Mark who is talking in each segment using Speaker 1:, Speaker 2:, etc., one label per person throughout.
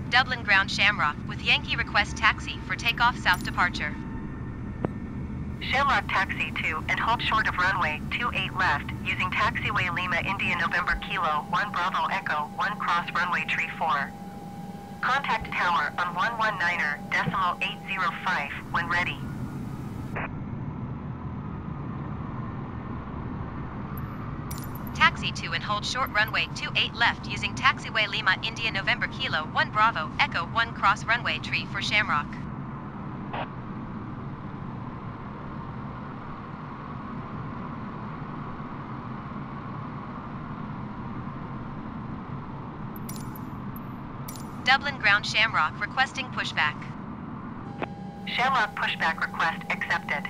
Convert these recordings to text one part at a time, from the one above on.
Speaker 1: Dublin ground Shamrock with Yankee request taxi for takeoff south departure.
Speaker 2: Shamrock taxi to and hold short of runway 28 left using taxiway Lima India November Kilo 1 Bravo Echo 1 cross runway tree 4. Contact tower on 119.805 when ready.
Speaker 1: Taxi to and hold short runway 28 left using taxiway Lima India November Kilo 1 Bravo Echo 1 cross runway tree for Shamrock. Dublin ground Shamrock requesting pushback.
Speaker 2: Shamrock pushback request accepted.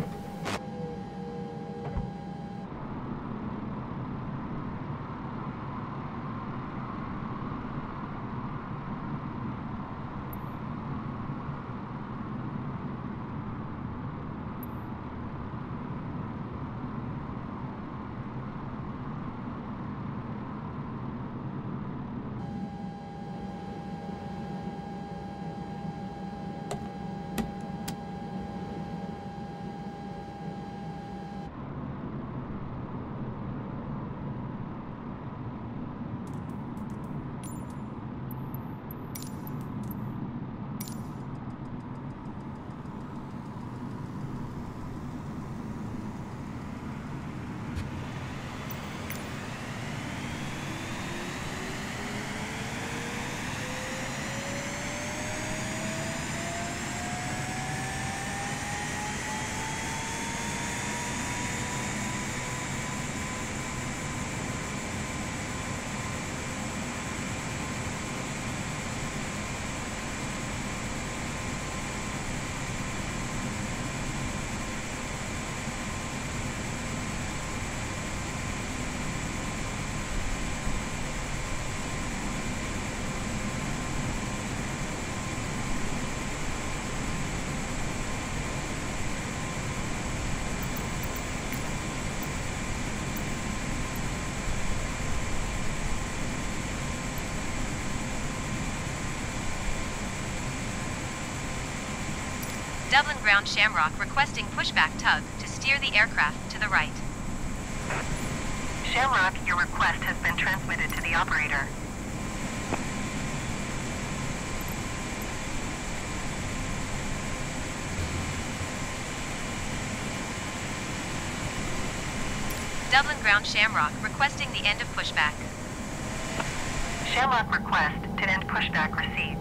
Speaker 1: Dublin ground Shamrock requesting pushback tug to steer the aircraft to the right.
Speaker 2: Shamrock, your request has been transmitted to the operator.
Speaker 1: Dublin ground Shamrock requesting the end of pushback.
Speaker 2: Shamrock request to end pushback received.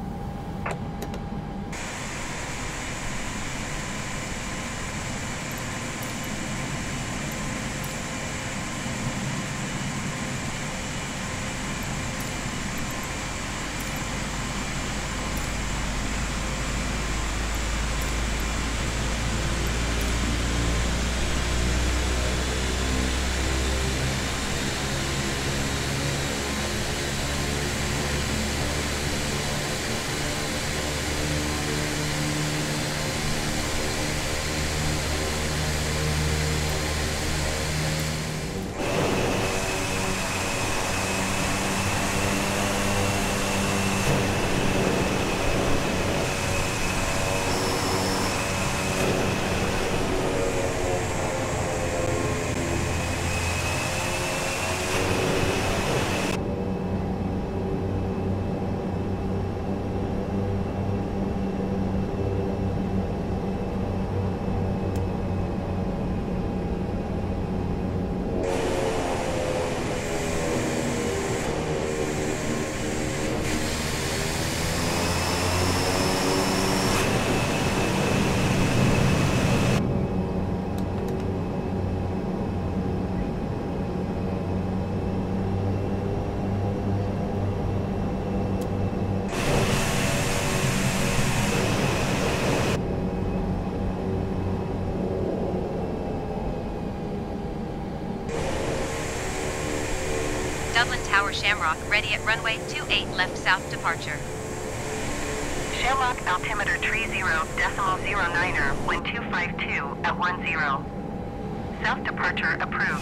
Speaker 1: Dublin Tower Shamrock ready at runway 28 left south departure.
Speaker 2: Shamrock altimeter 30.09er, wind 252 at 10. South departure approved.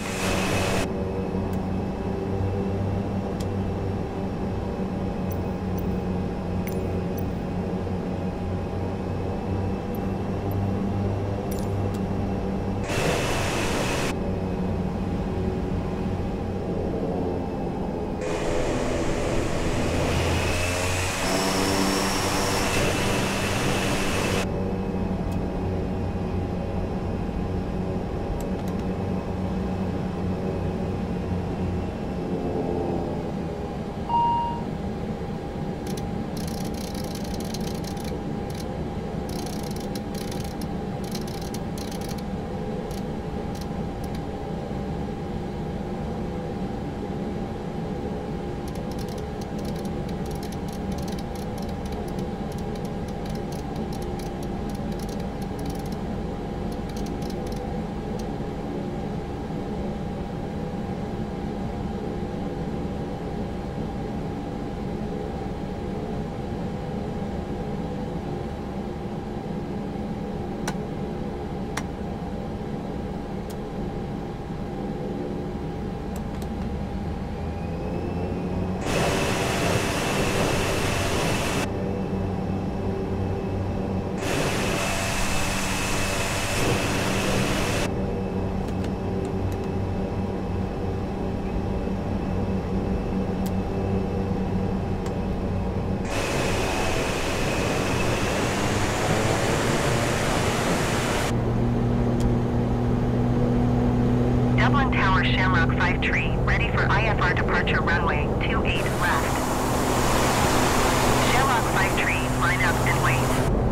Speaker 2: Shamrock 5 tree, ready for IFR departure runway 28 left. Shamrock 5 tree, line up and wait.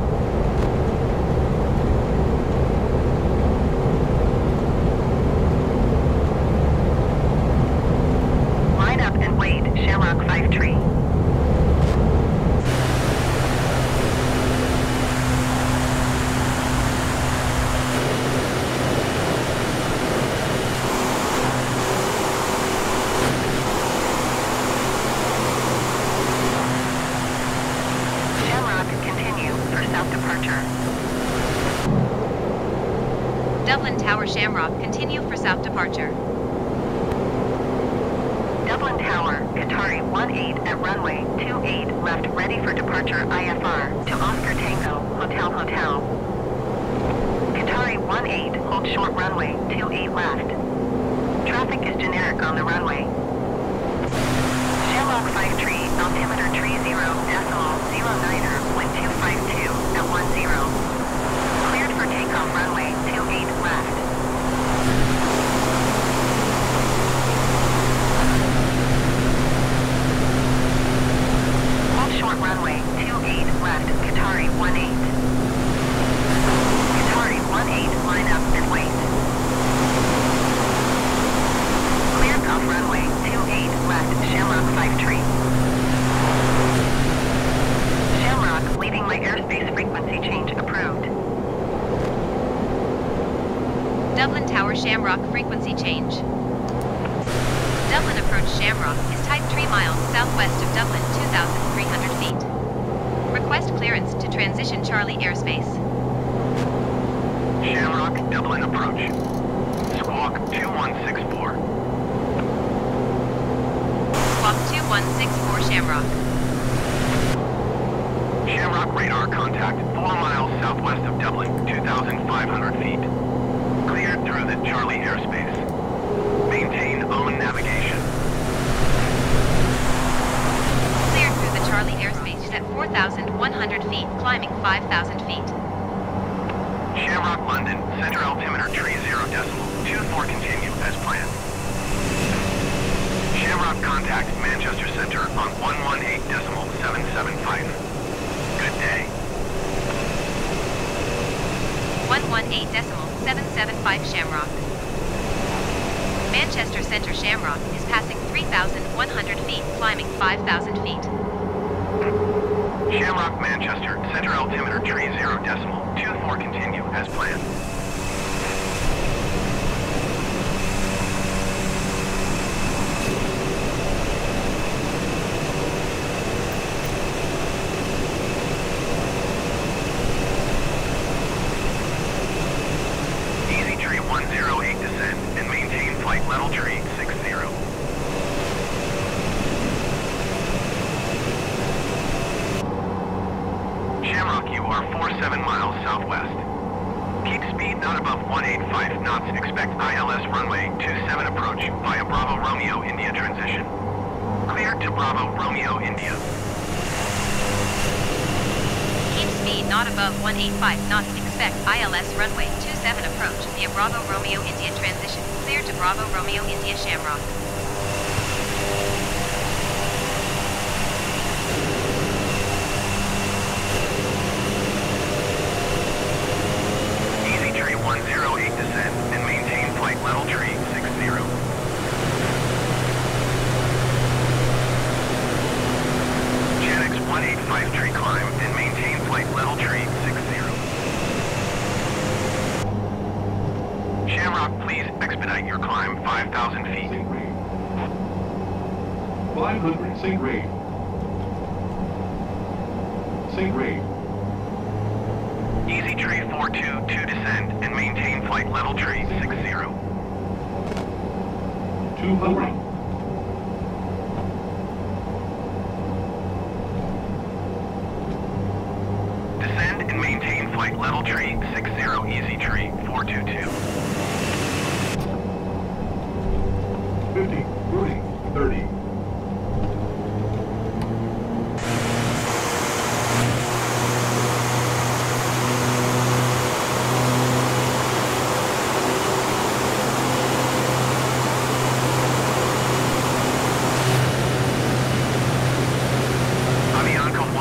Speaker 2: Line up and wait, Shamrock 5 tree.
Speaker 1: Dublin Tower Shamrock, continue for south departure.
Speaker 2: Dublin Tower, Qatari 18 at runway 28 left, ready for departure IFR to Oscar Tango, Hotel Hotel. Qatari 18, hold short runway 28 left. Traffic is generic on the runway. Shamrock 5 tree, altimeter tree 0.09er, wind 252 at 10. Cleared for takeoff runway 28 left. Hold short runway 28 left, Qatari 18. Qatari 18, line up and wait. Cleared off runway 28 left, Shamrock 5 tree. Shamrock, leaving my airspace frequency change approved.
Speaker 1: Dublin Tower Shamrock, frequency change. Dublin approach Shamrock is type 3 miles southwest of Dublin, 2,300 feet. Request clearance to transition Charlie airspace.
Speaker 3: Shamrock, Dublin approach. Squawk 2164.
Speaker 1: Squawk 2164 Shamrock.
Speaker 3: Shamrock radar contact 4 miles southwest of Dublin, 2,500 feet. Cleared through the Charlie airspace. Maintain own navigation.
Speaker 1: Cleared through the Charlie airspace at 4,100 feet, climbing 5,000 feet.
Speaker 3: Shamrock, London, center altimeter tree 0.24, continue as planned. Shamrock contact Manchester Center on 118.775. Good day.
Speaker 1: 118.775 Shamrock. Manchester Center Shamrock is passing 3,100 feet, climbing 5,000 feet.
Speaker 3: Shamrock, Manchester, center altimeter tree 0.24, continue as planned. Easy tree 108, descend and maintain flight level tree 60. Shamrock, you are 47 miles southwest. Keep speed not above 185 knots. Expect ILS runway 27 approach via Bravo Romeo India transition. Cleared to Bravo Romeo India.
Speaker 1: Keep speed not above 185 knots. Expect ILS runway 27 approach via Bravo Romeo India transition. Cleared to Bravo Romeo India Shamrock.
Speaker 3: Easy tree 108, descend and maintain flight level tree 60. Janix 185 tree climb and maintain flight level tree 60. Shamrock, please expedite your climb 5,000 feet.
Speaker 4: 500 St. Ray. St. Ray.
Speaker 3: Easy tree 422, descend and maintain flight level tree 60.
Speaker 4: 200.
Speaker 3: Descend and maintain flight level tree 60, easy tree 422.
Speaker 4: 50, 40, 30.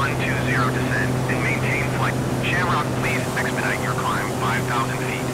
Speaker 3: 120 descend and maintain flight. Shamrock, please expedite your climb 5,000 feet.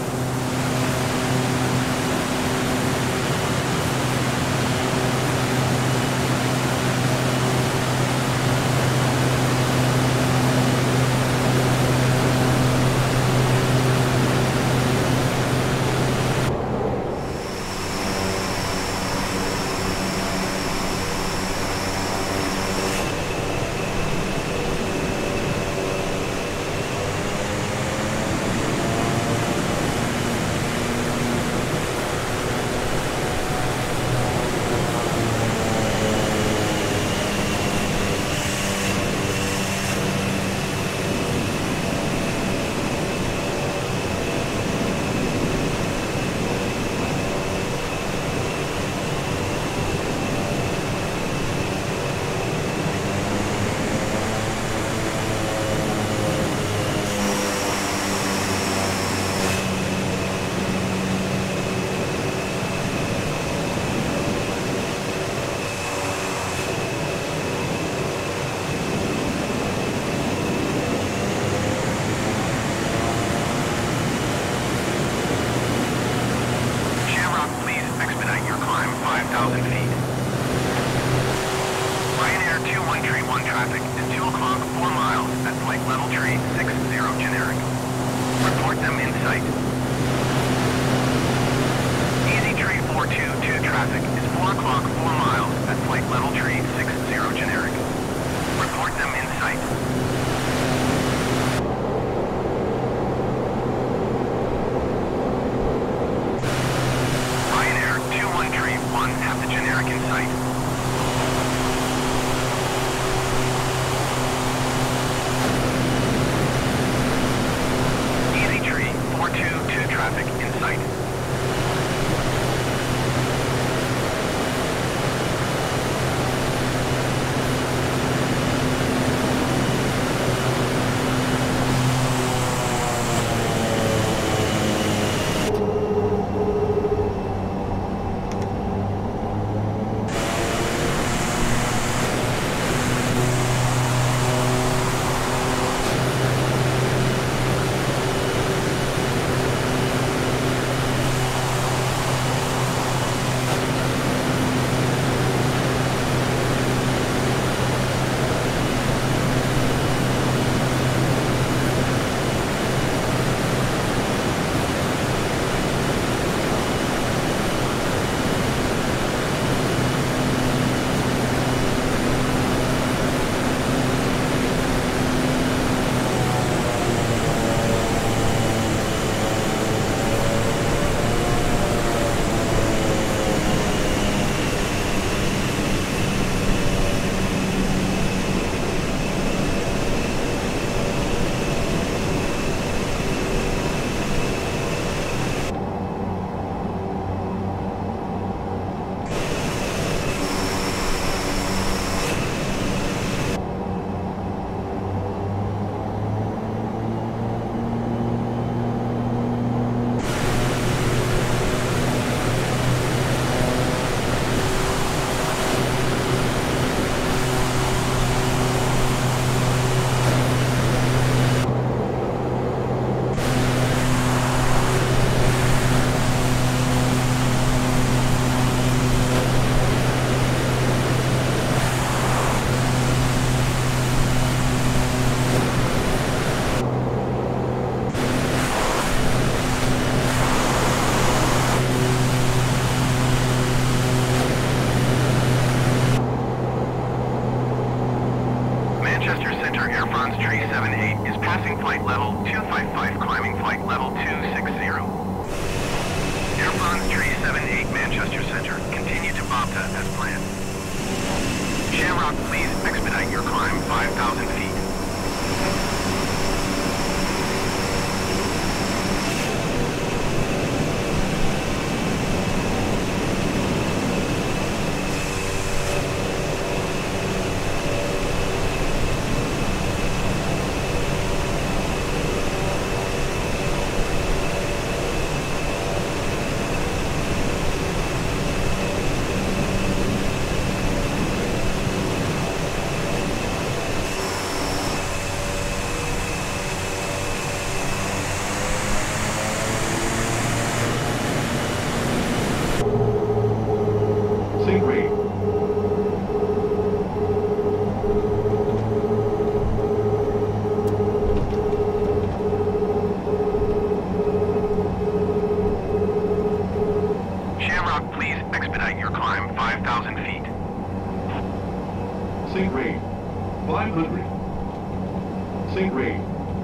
Speaker 4: 500. Sink rate.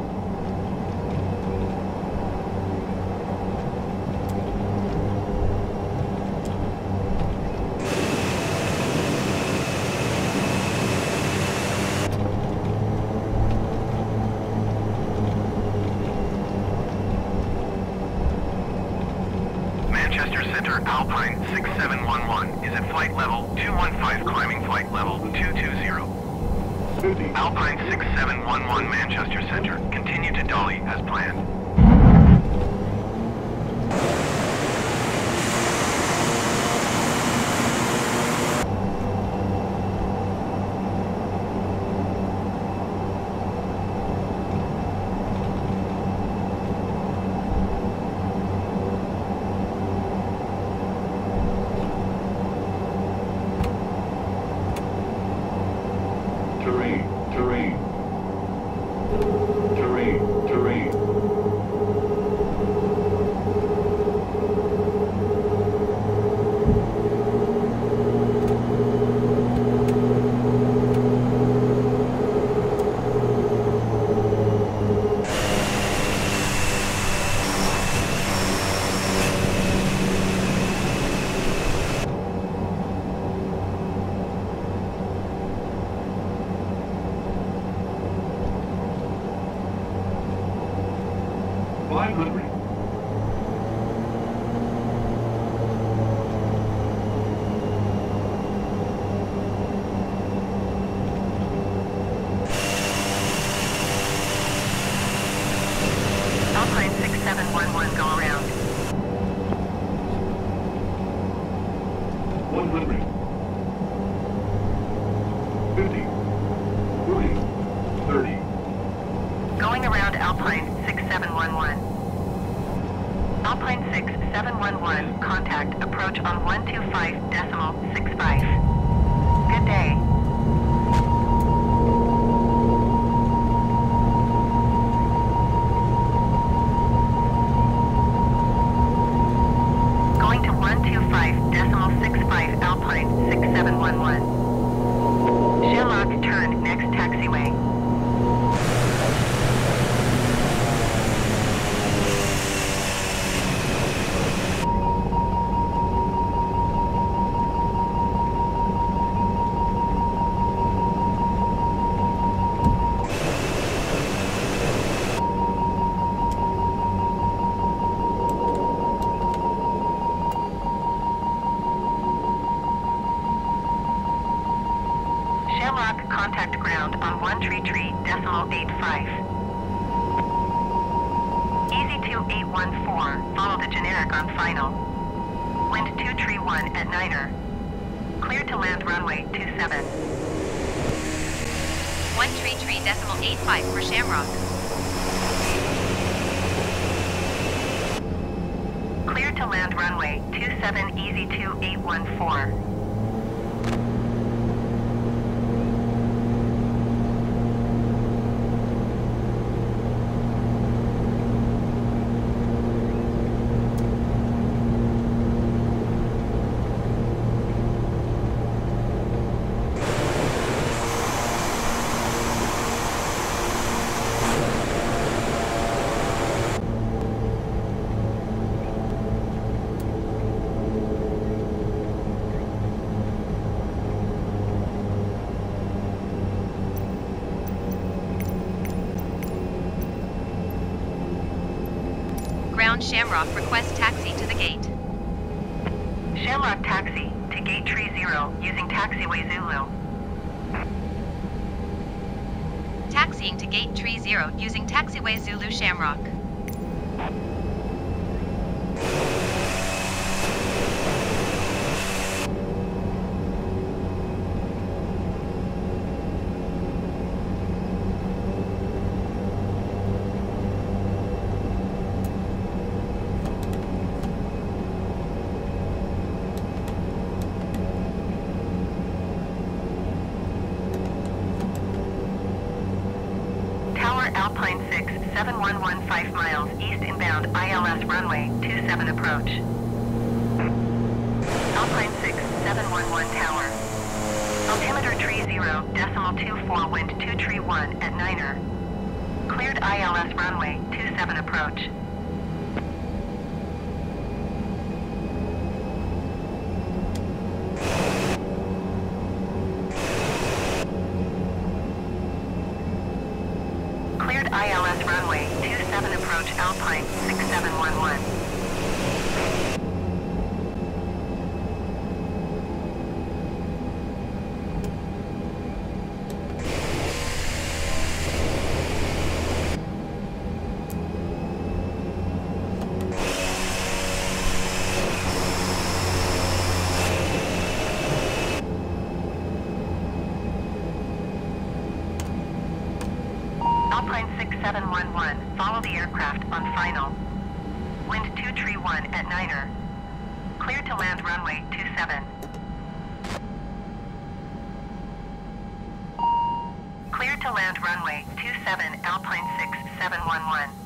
Speaker 3: Manchester Center Alpine 6711 is at flight level 215, climbing flight level 220.
Speaker 4: 50.
Speaker 3: Alpine 6711 Manchester Center, continue to dolly as planned.
Speaker 4: Terrain, terrain. Terrain, terrain.
Speaker 2: Alpine 6711 go around.
Speaker 4: 100. 50. 40. 30.
Speaker 2: Going around Alpine 6711. Alpine 6711, contact, approach on 125.65. Good day. Going to 125.65 Alpine 6711. Shamrock, turn next taxiway. Shamrock, contact ground on 133.85. Easy 2814, follow the generic on final. Wind 231 at Niner. Clear to land runway 27.
Speaker 1: 133.85 for Shamrock.
Speaker 2: Clear to land runway 27, easy 2814.
Speaker 1: Ground Shamrock, request taxi to the gate.
Speaker 2: Shamrock taxi to gate 30 using taxiway Zulu.
Speaker 1: Taxiing to gate 30 using taxiway Zulu Shamrock.
Speaker 2: Tower Alpine 6, 7115 miles east inbound ILS runway 27 approach. Alpine 6, 711 Tower. Altimeter 30 130.24 wind 231 at Niner. Cleared ILS runway 27 approach. Cleared ILS runway 27 approach Alpine 6711. Alpine 6711, follow the aircraft on final. Wind 231 at Niner. Cleared to land runway 27. Cleared to land runway 27 Alpine 6711.